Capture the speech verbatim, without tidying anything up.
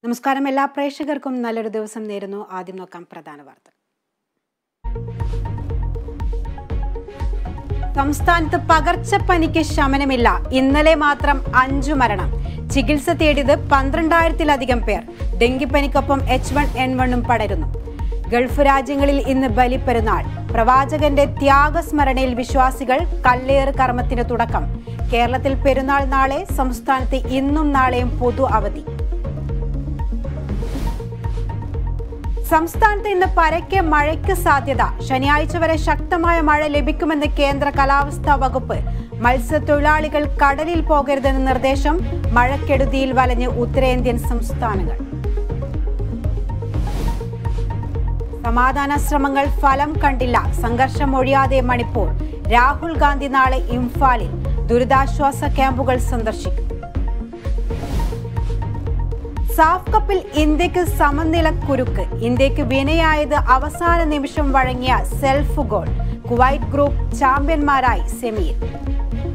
നമസ്കാരം എല്ലാ പ്രേക്ഷകർക്കും നല്ലൊരു ദിവസം നേരുന്നു. ആദ്യം നോക്കാം പ്രധാന വാർത്ത. സംസ്ഥാനത്ത് പകർച്ചപ്പനിക്ക് ശമനമില്ല. ഇന്നലെ മാത്രം അഞ്ചു മരണം. ചികിത്സ തേടിയത് പന്ത്രണ്ടായിരത്തിലധികം പേർ. ഡെങ്കിപ്പനിക്കൊപ്പം എച്ച് വൺ എൻ വണ്ണും പടരുന്നു. ഗൾഫ് രാജ്യങ്ങളിൽ ഇന്ന് ബലിപ്പെരുന്നാൾ. പ്രവാചകന്റെ ത്യാഗസ്മരണയിൽ വിശ്വാസികൾ കല്ലേറ് കർമ്മത്തിന് തുടക്കം. കേരളത്തിൽ പെരുന്നാൾ നാളെ. സംസ്ഥാനത്ത് ഇന്നും നാളെയും പൊതു അവധി. സംസ്ഥാനത്ത് ഇന്ന് പരക്കെ മഴയ്ക്ക് സാധ്യത. ശനിയാഴ്ച വരെ ശക്തമായ മഴ ലഭിക്കുമെന്ന് കേന്ദ്ര കാലാവസ്ഥാ വകുപ്പ്. മത്സ്യത്തൊഴിലാളികൾ കടലിൽ പോകരുതെന്ന നിർദ്ദേശം. മഴക്കെടുതിയിൽ വലഞ്ഞ് ഉത്തരേന്ത്യൻ സംസ്ഥാനങ്ങൾ. സമാധാന ശ്രമങ്ങൾ ഫലം കണ്ടില്ല. സംഘർഷം ഒഴിയാതെ മണിപ്പൂർ. രാഹുൽ ഗാന്ധി നാളെ ഇംഫാലിൽ. ദുരിതാശ്വാസ ക്യാമ്പുകൾ സന്ദർശിക്കും. സാഫ് കപ്പിൽ ഇന്ത്യക്ക് സമനില കുരുക്ക്. ഇന്ത്യക്ക് വിനയായത് അവസാന നിമിഷം വഴങ്ങിയ സെൽഫ് ഗോൾ. കുവൈറ്റ് ഗ്രൂപ്പ് ചാമ്പ്യന്മാരായി സെമിയിൽ.